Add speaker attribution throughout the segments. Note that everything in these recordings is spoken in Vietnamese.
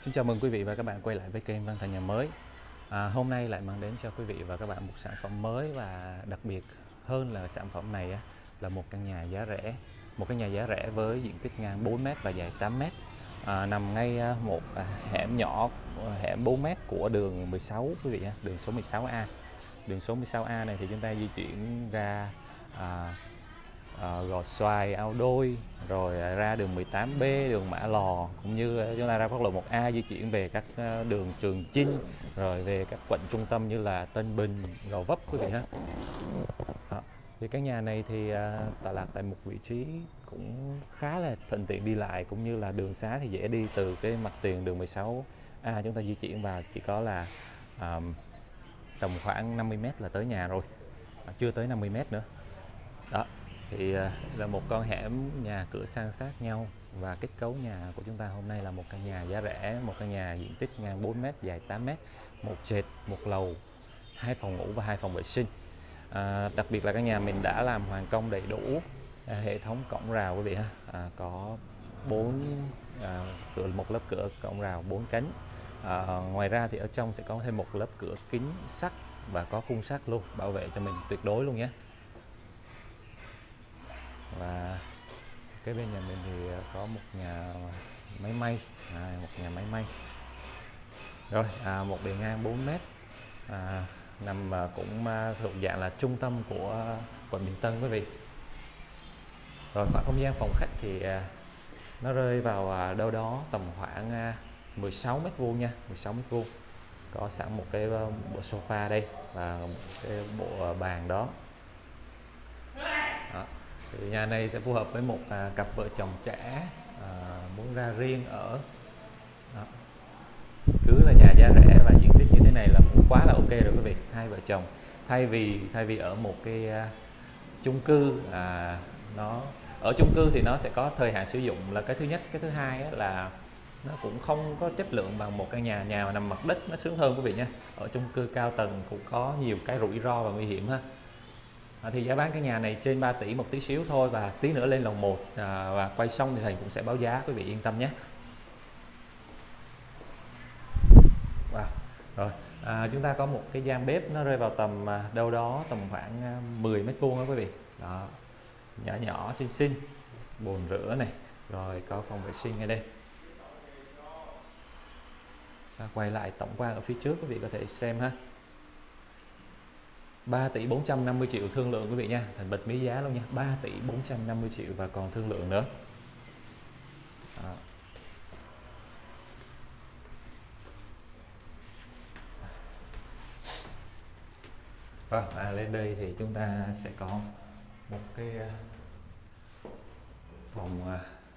Speaker 1: Xin chào mừng quý vị và các bạn quay lại với kênh Văn Thành Nhà Mới. Hôm nay lại mang đến cho quý vị và các bạn một sản phẩm mới, và đặc biệt hơn là sản phẩm này là một căn nhà giá rẻ. Một căn nhà giá rẻ với diện tích ngang 4m và dài 8m, nằm ngay một hẻm nhỏ, hẻm 4m của đường 16 quý vị, đường số 16A. Đường số 16A này thì chúng ta di chuyển ra Gò Xoài, Ao Đôi, rồi ra đường 18B, đường Mã Lò, cũng như chúng ta ra quốc lộ 1A di chuyển về các đường Trường Chinh, rồi về các quận trung tâm như là Tân Bình, Gò Vấp quý vị ha. Thì căn nhà này thì tọa lạc tại một vị trí cũng khá là thuận tiện đi lại, cũng như là đường xá thì dễ đi. Từ cái mặt tiền đường 16A chúng ta di chuyển vào chỉ có là tầm khoảng 50m là tới nhà rồi, chưa tới 50m nữa. Đó thì là một con hẻm nhà cửa san sát nhau, và kết cấu nhà của chúng ta hôm nay là một căn nhà giá rẻ, một căn nhà diện tích ngang 4m, dài 8m, một trệt, một lầu, 2 phòng ngủ và 2 phòng vệ sinh. Đặc biệt là căn nhà mình đã làm hoàn công đầy đủ hệ thống cổng rào quý vị ha, có 4 cửa, một lớp cửa cổng rào 4 cánh. Ngoài ra thì ở trong sẽ có thêm một lớp cửa kính sắt và có khung sắt luôn, bảo vệ cho mình tuyệt đối luôn nhé. Và cái bên nhà mình thì có một nhà máy may, một nhà máy may rồi, một bề ngang 4m, nằm cũng thuộc dạng là trung tâm của quận Bình Tân quý vị. Rồi khoảng không gian phòng khách thì nó rơi vào đâu đó tầm khoảng 16m² nha, 16m². Có sẵn một cái bộ sofa đây và một cái bộ bàn đó. Thì nhà này sẽ phù hợp với một cặp vợ chồng trẻ muốn ra riêng ở. Đó. Cứ là nhà giá rẻ và diện tích như thế này là quá là ok rồi quý vị. Hai vợ chồng thay vì ở một cái chung cư, nó ở chung cư thì nó sẽ có thời hạn sử dụng là cái thứ nhất. Cái thứ hai là nó cũng không có chất lượng bằng một căn nhà mà nằm mặt đất, nó sướng hơn quý vị nhé. Ở chung cư cao tầng cũng có nhiều cái rủi ro và nguy hiểm ha. Thì giá bán cái nhà này trên 3 tỷ một tí xíu thôi, và tí nữa lên lầu 1 và quay xong thì Thành cũng sẽ báo giá, quý vị yên tâm nhé. Wow. Rồi chúng ta có một cái gian bếp, nó rơi vào tầm đâu đó tầm khoảng 10m² đó quý vị. Đó, nhỏ nhỏ xinh xinh, bồn rửa này, rồi có phòng vệ sinh ngay đây. Quay lại tổng quan ở phía trước quý vị có thể xem ha. 3 tỷ 450 triệu thương lượng quý vị nha, Thành bật mí giá luôn nha, 3 tỷ 450 triệu và còn thương lượng nữa. Lên đây thì chúng ta sẽ có một cái phòng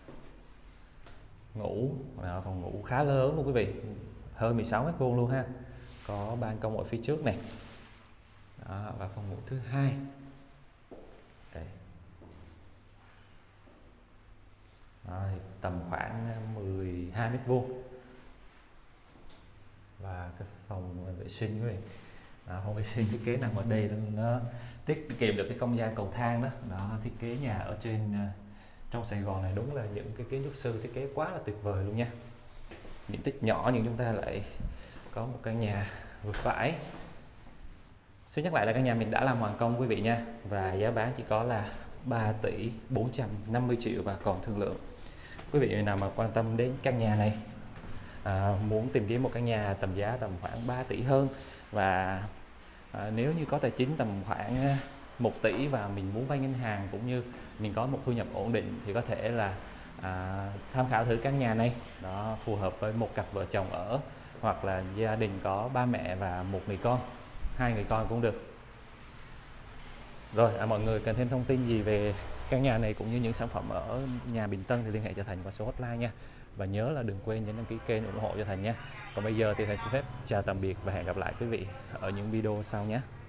Speaker 1: ngủ, phòng ngủ khá lớn luôn quý vị, hơn 16m² luôn ha. Có ban công ở phía trước này. Đó, và phòng ngủ thứ hai đây. Đó, thì tầm khoảng 12m², và cái phòng vệ sinh quý vị. Phòng vệ sinh thiết kế nằm ở đây, nó tiết kiệm được cái không gian cầu thang đó. Đó, thiết kế nhà ở trên trong Sài Gòn này đúng là những cái kiến trúc sư thiết kế quá là tuyệt vời luôn nha. Diện tích nhỏ nhưng chúng ta lại có một căn nhà vừa phải. Xin nhắc lại là căn nhà mình đã làm hoàn công quý vị nha, và giá bán chỉ có là 3 tỷ 450 triệu và còn thương lượng. Quý vị nào mà quan tâm đến căn nhà này, muốn tìm kiếm một căn nhà tầm giá tầm khoảng 3 tỷ hơn, và nếu như có tài chính tầm khoảng 1 tỷ và mình muốn vay ngân hàng, cũng như mình có một thu nhập ổn định, thì có thể là tham khảo thử căn nhà này. Đó, phù hợp với một cặp vợ chồng ở, hoặc là gia đình có ba mẹ và một người con, 2 người con cũng được. Rồi mọi người cần thêm thông tin gì về căn nhà này cũng như những sản phẩm ở nhà Bình Tân thì liên hệ cho Thành qua số hotline nha. Và nhớ là đừng quên nhấn đăng ký kênh ủng hộ cho Thành nha. Còn bây giờ thì Thành xin phép chào tạm biệt và hẹn gặp lại quý vị ở những video sau nhé.